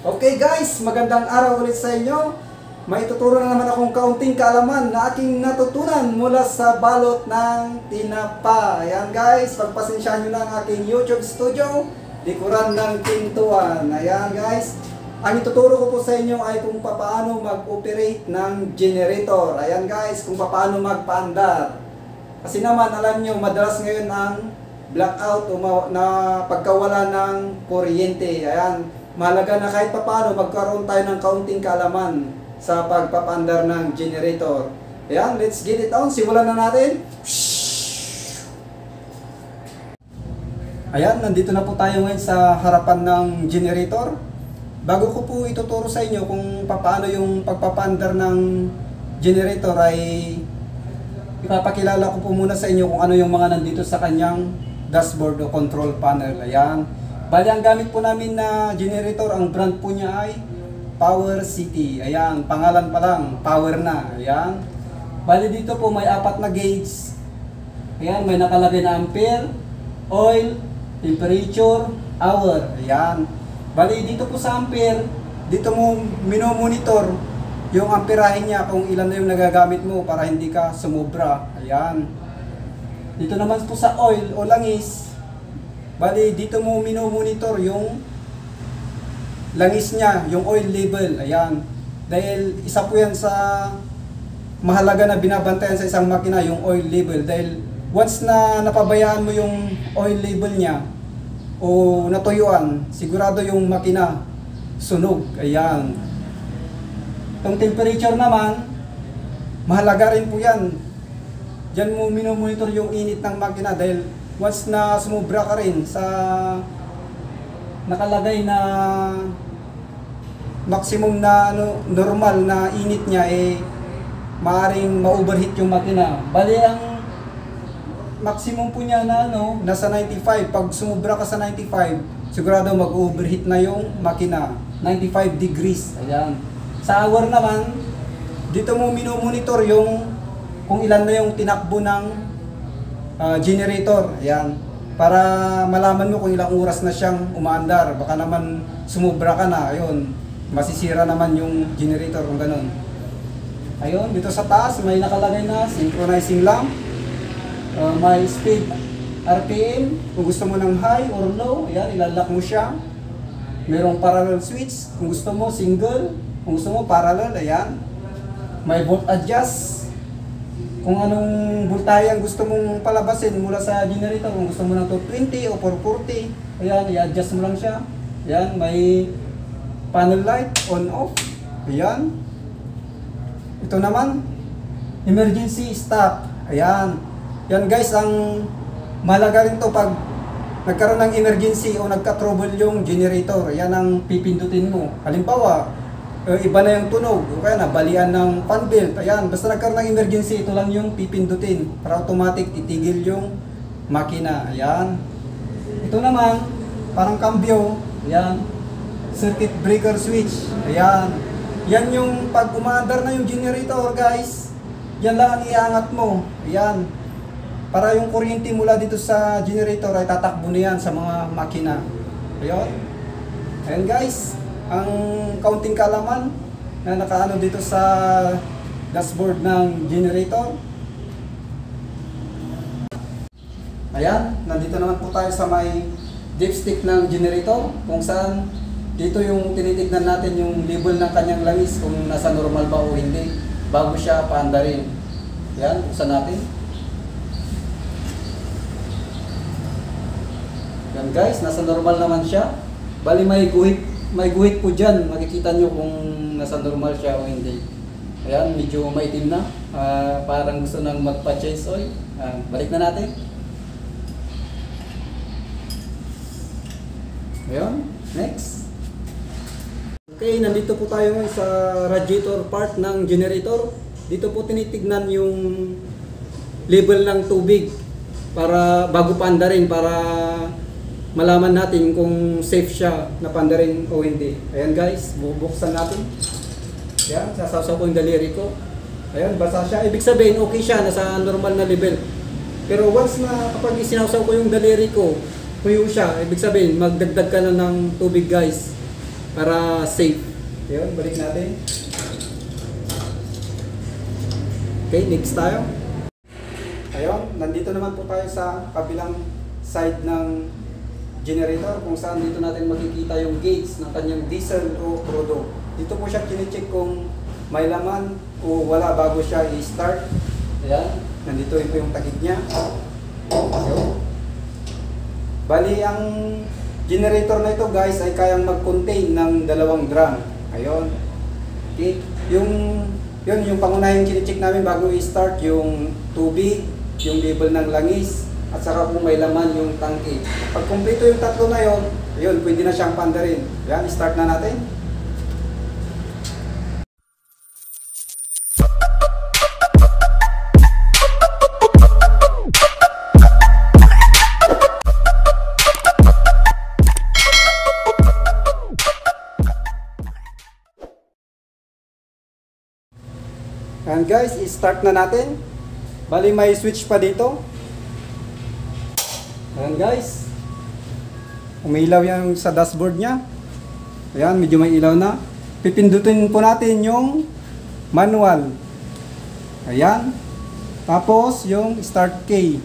Okay guys, magandang araw ulit sa inyo. May tuturo na naman akong kaunting kaalaman na aking natutunan mula sa balot ng tinapa. Ayan guys, pagpasensyahan nyo na ang aking YouTube studio, likuran ng pintuan. Ayan guys, ang ituturo ko po sa inyo ay kung paano mag-operate ng generator. Ayan guys, kung paano magpaandar. Kasi naman alam nyo, madalas ngayon ang blackout o na pagkawala ng kuryente. Ayan, mahalaga na kahit paano magkaroon tayo ng kaunting kaalaman sa pagpapaandar ng generator. Ayan, let's get it on. Simulan na natin. Ayan, nandito na po tayo ngayon sa harapan ng generator. Bago ko po ituturo sa inyo kung paano yung pagpapaandar ng generator ay ipapakilala ko po muna sa inyo kung ano yung mga nandito sa kanyang dashboard o control panel. Ayan. Bali, ang gamit po namin na generator, ang brand po niya ay Power City. Ayan, pangalan pa lang, power na. Ayan. Bali, dito po may 4 na gauge. Ayan, may nakalagay na ampere, oil, temperature, hour. Ayan. Bali, dito po sa ampere, dito mo minomonitor yung amperahe niya kung ilan na yung nagagamit mo para hindi ka sumobra. Ayan. Dito naman po sa oil o langis, bali dito mo minomonitor yung langis niya, yung oil level. Ayan. Dahil isa po yan sa mahalaga na binabantayan sa isang makina, yung oil level. Dahil once na napabayaan mo yung oil level niya o natuyuan, sigurado yung makina sunog. Ayan. Itong temperature naman, mahalaga rin po yan. Diyan mo minomonitor yung init ng makina dahil once na sumubra ka rin sa nakalagay na maximum na normal na init niya, maaring ma-overheat yung makina. Bali, ang maximum po niya na nasa 95. Pag sumubra ka sa 95, sigurado mag-overheat na yung makina. 95 degrees. Ayan. Sa hour naman, dito mo minomonitor yung kung ilan na yung tinakbo ng generator. Ayan. Para malaman mo kung ilang oras na siyang umaandar. Baka naman sumubra ka na. Ayun. Masisira naman yung generator kung ganun. Ayun. Dito sa taas, may nakalagay na synchronizing lamp. May speed RPM. Kung gusto mo ng high or low, ayan, ilalak mo siya. Merong parallel switch. Kung gusto mo single, kung gusto mo parallel, ayan. May volt adjust. Kung anong voltahe ang gusto mong palabasin mula sa generator. Kung gusto mo ng 220 o 440, ayan, i-adjust mo lang siya. Ayan, may panel light, on off. Ayan. Ito naman, emergency stop. Ayan. Yan guys, ang mahalaga rin to pag nagkaroon ng emergency o nagka-trouble yung generator. Yan ang pipindutin mo. Halimbawa, iba na yung tunog, o kaya nabalian ng fan belt. Ayan, basta nagkaroon ng emergency, ito lang yung pipindutin para automatic titigil yung makina. Ayan. Ito naman, parang cambio. Ayan. Circuit breaker switch. Ayan. Yan yung pag umaandar na yung generator guys, yan lang ang iangat mo. Ayan. Para yung kuryente mula dito sa generator ay tatakbo na yan sa mga makina. Ayan. Ayan guys, ang kaunting kaalaman na nakaano dito sa dashboard ng generator. Ayan, nandito naman po tayo sa may dipstick ng generator, kung saan dito yung tinitignan natin yung level ng kanyang langis kung nasa normal ba o hindi bago siya paandarin. Ayan, buksan natin. Yan guys, nasa normal naman siya. Bali may guhit po dyan. Makikita nyo kung nasa normal siya o hindi. Ayan, medyo maitim na. Parang gusto nang magpa-change oil. Balik na natin. Ayan, next. Okay, nandito po tayo ngayon sa radiator part ng generator. Dito po tinitignan yung level ng tubig para bago paandarin, para malaman natin kung safe siya na pandarin o hindi. Ayan guys, bubuksan natin. Ayan, sasawsaw ko yung daliri ko. Ayan, basa siya. Ibig sabihin, okay siya, nasa normal na level. Pero once na kapag isinawsaw ko yung daliri ko, tuyo siya, ibig sabihin, magdagdag ka na ng tubig guys. para safe. Yun, balik natin. Okay, next tayo. Ayun, nandito naman po tayo sa kabilang side ng generator kung saan dito natin makikita yung gauge ng kanyang diesel o crudo. Dito po siya kine-check kung may laman o wala bago siya i-start. Ayan, nandito po yung tagig niya. Ayun. Bali, ang generator na ito guys ay kayang mag-contain ng 2 drum. Ayun. Okay, yung pangunahing kine-check namin bago i-start yung tubig, yung level ng langis, at saka kung may laman yung tangke. Pag kumpleto yung tatlo na yun, ayun, pwede na siyang pandarin. Yan, start na natin. And guys, i-start na natin. Bali may switch pa dito. Ayan guys. Umilaw yan sa dashboard niya. Ayan, medyo may ilaw na. Pipindutin po natin yung manual. Ayan. Tapos yung start key.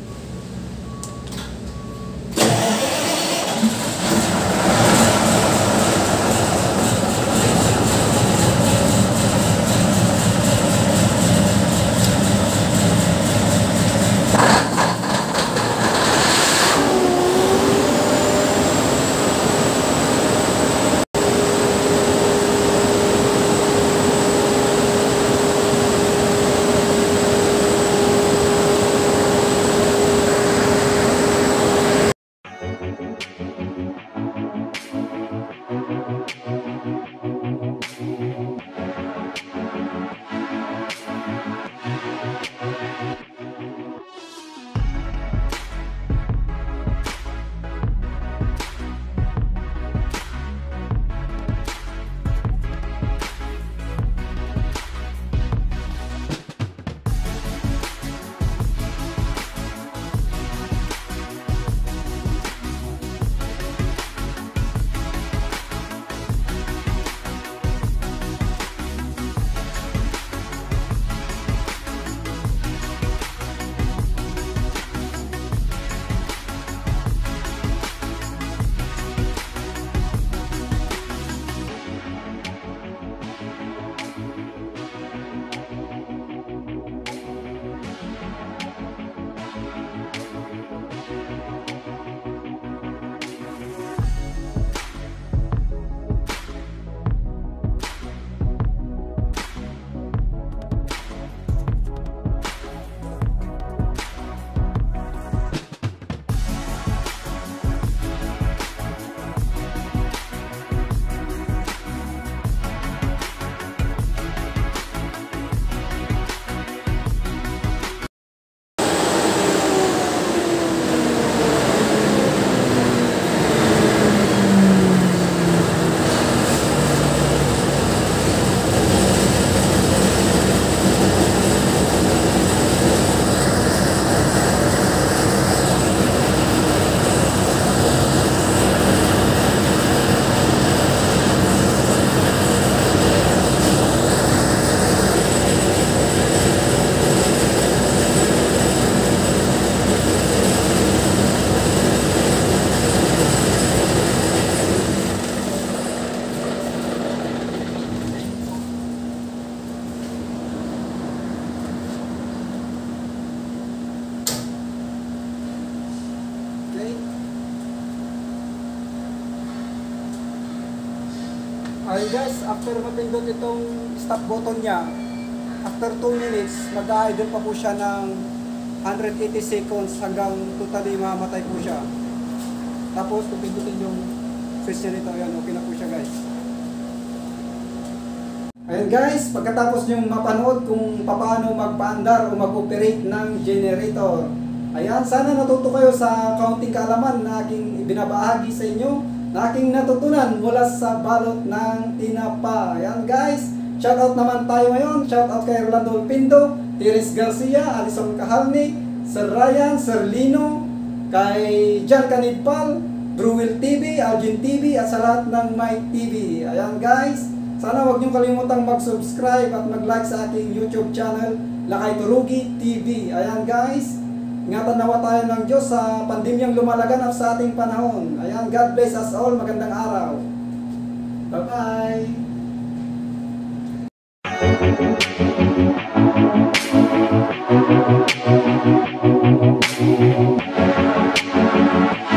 Ayun guys, after mapindot itong stop button niya, after 2 minutes, mag-idle pa po siya ng 180 seconds hanggang totally mamatay po siya. Tapos, pipindutin yung switch niya nito. Ayan, okay na po siya guys. Ayun guys, pagkatapos nyo mapanood kung paano magpaandar o mag-operate ng generator. Ayan, sana natuto kayo sa kaunting kaalaman na aking ibinabahagi sa inyo, na aking natutunan mula sa balot ng tinapa. Ayan guys, shoutout naman tayo ngayon. Shoutout kay Rolando Pindo, Tiris Garcia, Alison Kahalni, Sir Ryan, Sir Lino, kay Jan Canidpal, Brewell TV, Algin TV, at sa lahat ng Mike TV. Ayan guys, sana huwag niyong kalimutang mag-subscribe at mag-like sa aking YouTube channel, Lakay Turugi TV. Ayan guys, ingatan nawa tayo ng Diyos sa pandemyang lumalaganap sa ating panahon. Ayan, God bless us all. Magandang araw. Bye-bye.